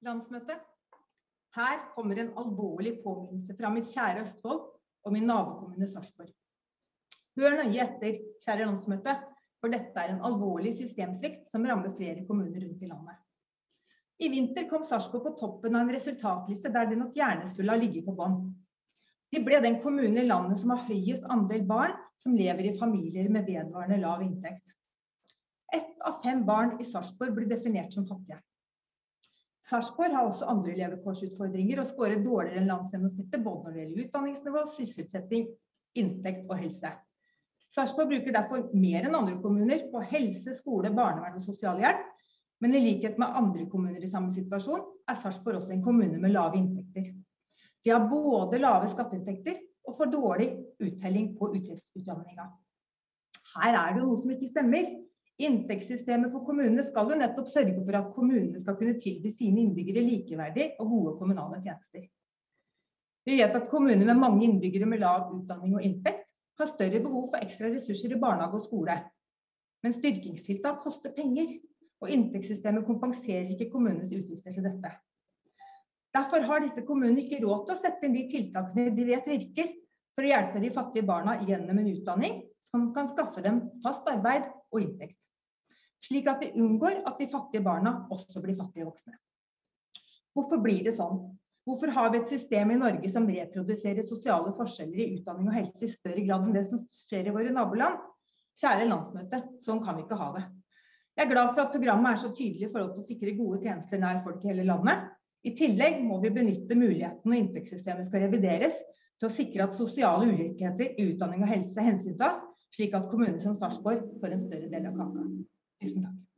Landsmøte. Her kommer en alvorlig påminnelse fra mitt kjære Østfold og min nabokommune Sarpsborg. Hør nøye etter, kjære landsmøte, for dette er en alvorlig systemsvikt som rammer flere kommuner rundt i landet. I vinter kom Sarpsborg på toppen av en resultatliste der de nok gjerne skulle ha ligget på bånd. De ble den kommunen i landet som har høyest andel barn som lever i familier med vedvarende lav inntekt. 1 av 5 barn i Sarpsborg blir definert som fattige. Sarpsborg har også andre levekårsutfordringer og skårer dårligere enn landsgjennomsnittet både når det gjelder utdanningsnivå, sysselsetting, inntekt og helse. Sarpsborg bruker derfor mer enn andre kommuner på helse, skole, barnevern og sosialhjelp, men i likhet med andre kommuner i samme situasjon er Sarpsborg også en kommune med lave inntekter. De har både lave skatteinntekter og for dårlig uttelling på utgiftsutjamninga. Her er det noe som ikke stemmer. Inntektssystemet for kommunene skal jo nettopp sørge for at kommunene skal kunne tilby sine innbyggere likeverdige og gode kommunale tjenester. Vi vet at kommuner med mange innbyggere med lav utdanning og inntekt har større behov for ekstra ressurser i barnehage og skole. Men styrkingstiltak koster penger, og inntektssystemet kompenserer ikke kommunenes utgifter til dette. Derfor har disse kommunene ikke råd til å sette inn de tiltakene de vet virker for å hjelpe de fattige barna gjennom en utdanning som kan skaffe dem fast arbeid og inntekt, slik at de unngår at de fattige barna også blir fattige voksne. Hvorfor blir det sånn? Hvorfor har vi et system i Norge som reproduserer sosiale forskjeller i utdanning og helse i større grad enn det som skjer i våre naboland? Kjære landsmøte, sånn kan vi ikke ha det. Jeg er glad for at programmet er så tydelig i forhold til å sikre gode tjenester nær folk i hele landet. I tillegg må vi benytte muligheten når inntektssystemet skal revideres til å sikre at sosiale ulikheter i utdanning og helse hensyntas, slik at kommuner som Sarpsborg får en større del av kaka. Tusen takk.